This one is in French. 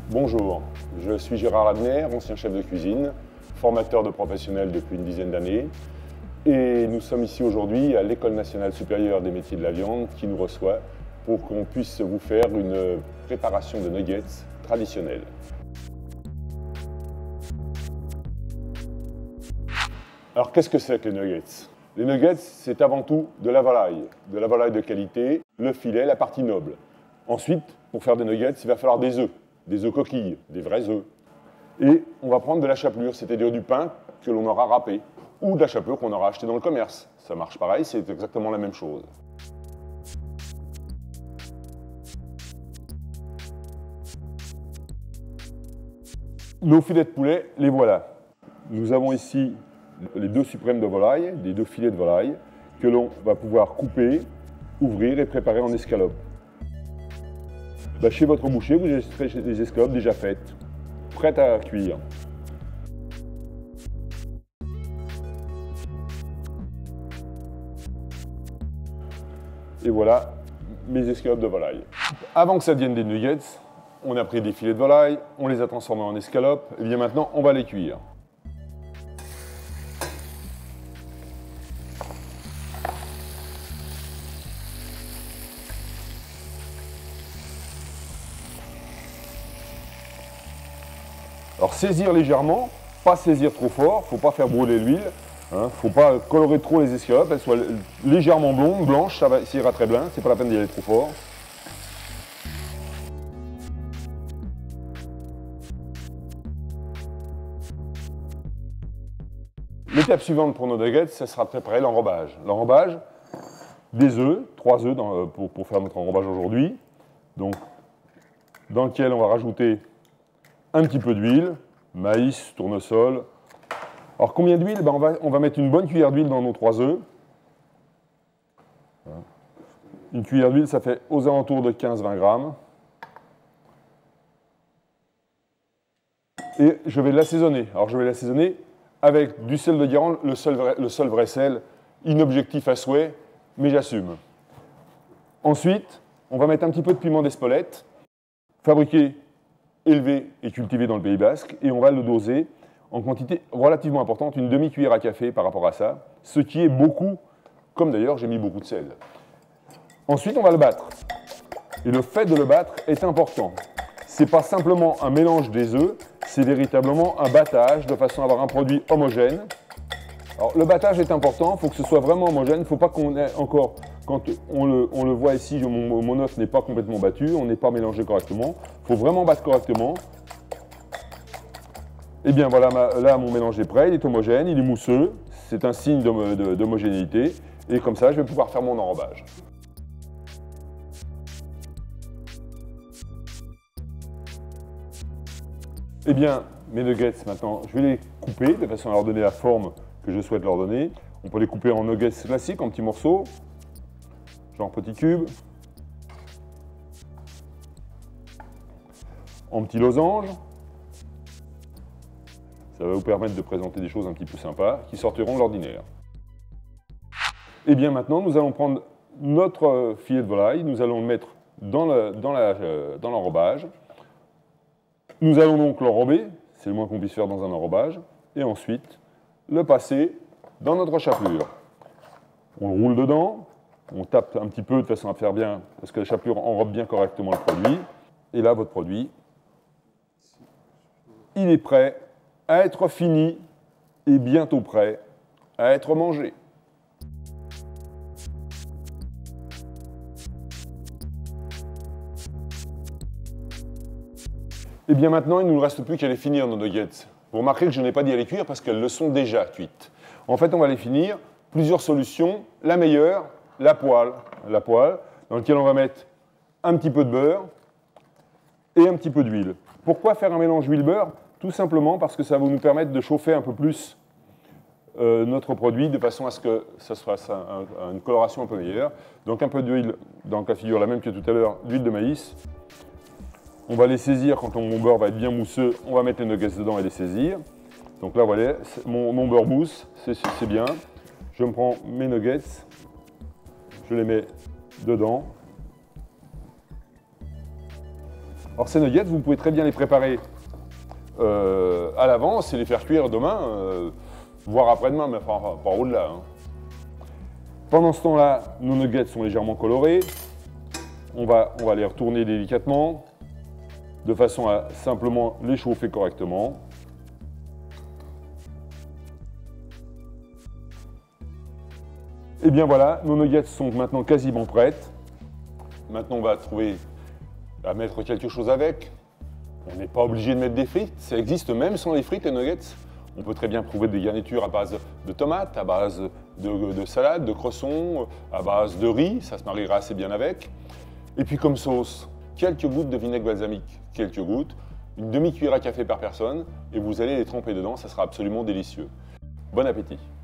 Bonjour, je suis Gérard Ladner, ancien chef de cuisine, formateur de professionnels depuis une dizaine d'années. Et nous sommes ici aujourd'hui à l'École nationale supérieure des métiers de la viande qui nous reçoit pour qu'on puisse vous faire une préparation de nuggets traditionnelle. Alors qu'est-ce que c'est que les nuggets? Les nuggets, c'est avant tout de la volaille de qualité, le filet, la partie noble. Ensuite, pour faire des nuggets, il va falloir des œufs coquilles, des vrais œufs. Et on va prendre de la chapelure, c'est-à-dire du pain que l'on aura râpé, ou de la chapelure qu'on aura acheté dans le commerce. Ça marche pareil, c'est exactement la même chose. Nos filets de poulet, les voilà. Nous avons ici les 2 suprêmes de volaille, des 2 filets de volaille, que l'on va pouvoir couper, ouvrir et préparer en escalope. Chez votre boucher, vous avez des escalopes déjà faites, prêtes à cuire. Et voilà mes escalopes de volaille. Avant que ça devienne des nuggets, on a pris des filets de volaille, on les a transformés en escalopes, et bien maintenant on va les cuire. Alors saisir légèrement, pas saisir trop fort, faut pas faire brûler l'huile, faut pas colorer trop les escalopes, elles soient légèrement blondes, blanches, ça ira très bien, c'est pas la peine d'y aller trop fort. L'étape suivante pour nos nuggets, ce sera de préparer l'enrobage. L'enrobage, des œufs, 3 œufs pour faire notre enrobage aujourd'hui, donc dans lequel on va rajouter un petit peu d'huile, maïs, tournesol. Alors combien d'huile? On va mettre une bonne cuillère d'huile dans nos 3 œufs. Une cuillère d'huile, ça fait aux alentours de 15-20 grammes. Et je vais l'assaisonner. Alors je vais l'assaisonner avec du sel de Guérande, le seul vrai sel, inobjectif à souhait, mais j'assume. Ensuite, on va mettre un petit peu de piment d'Espelette, fabriqué, élevé et cultivé dans le Pays Basque, et on va le doser en quantité relativement importante, une demi-cuillère à café par rapport à ça, ce qui est beaucoup, comme d'ailleurs j'ai mis beaucoup de sel. Ensuite, on va le battre. Et le fait de le battre est important. Ce n'est pas simplement un mélange des œufs, c'est véritablement un battage de façon à avoir un produit homogène. Alors, le battage est important, il faut que ce soit vraiment homogène, il ne faut pas qu'on ait encore, quand on le voit ici, mon œuf n'est pas complètement battu, on n'est pas mélangé correctement, il faut vraiment battre correctement. Et bien voilà, là mon mélange est prêt, il est homogène, il est mousseux, c'est un signe d'homogénéité, et comme ça je vais pouvoir faire mon enrobage. Eh bien, mes nuggets maintenant, je vais les couper de façon à leur donner la forme que je souhaite leur donner. On peut les couper en nuggets classiques, en petits morceaux, genre petits cubes, en petits losanges. Ça va vous permettre de présenter des choses un petit peu sympas qui sortiront de l'ordinaire. Et bien maintenant, nous allons prendre notre filet de volaille, nous allons le mettre dans l'enrobage. Nous allons donc l'enrober, c'est le moins qu'on puisse faire dans un enrobage, et ensuite le passer dans notre chapelure. On le roule dedans, on tape un petit peu de façon à faire bien, parce que la chapelure enrobe bien correctement le produit. Et là, votre produit, il est prêt à être fini et bientôt prêt à être mangé. Et bien maintenant, il ne nous reste plus qu'à les finir, nos nuggets. Vous remarquerez que je n'ai pas dit à les cuire parce qu'elles le sont déjà cuites. En fait, on va les finir. Plusieurs solutions. La meilleure, la poêle, dans laquelle on va mettre un petit peu de beurre et un petit peu d'huile. Pourquoi faire un mélange huile-beurre? Tout simplement parce que ça va nous permettre de chauffer un peu plus notre produit de façon à ce que ça fasse une coloration un peu meilleure. Donc un peu d'huile, dans le cas de figure la même que tout à l'heure, d'huile de maïs. On va les saisir quand mon beurre va être bien mousseux, on va mettre les nuggets dedans et les saisir. Donc là, voilà, mon beurre mousse, c'est bien. Je me prends mes nuggets, je les mets dedans. Alors ces nuggets, vous pouvez très bien les préparer à l'avance et les faire cuire demain, voire après-demain, mais enfin pas au-delà. Hein. Pendant ce temps-là, nos nuggets sont légèrement colorés. On va les retourner délicatement, de façon à simplement les chauffer correctement. Et bien voilà, nos nuggets sont maintenant quasiment prêtes. Maintenant, on va trouver à mettre quelque chose avec. On n'est pas obligé de mettre des frites, ça existe même sans les frites, les nuggets. On peut très bien trouver des garnitures à base de tomates, à base de salade, de cresson, à base de riz, ça se mariera assez bien avec. Et puis comme sauce, quelques gouttes de vinaigre balsamique, quelques gouttes, une demi-cuillère à café par personne, et vous allez les tremper dedans, ça sera absolument délicieux. Bon appétit!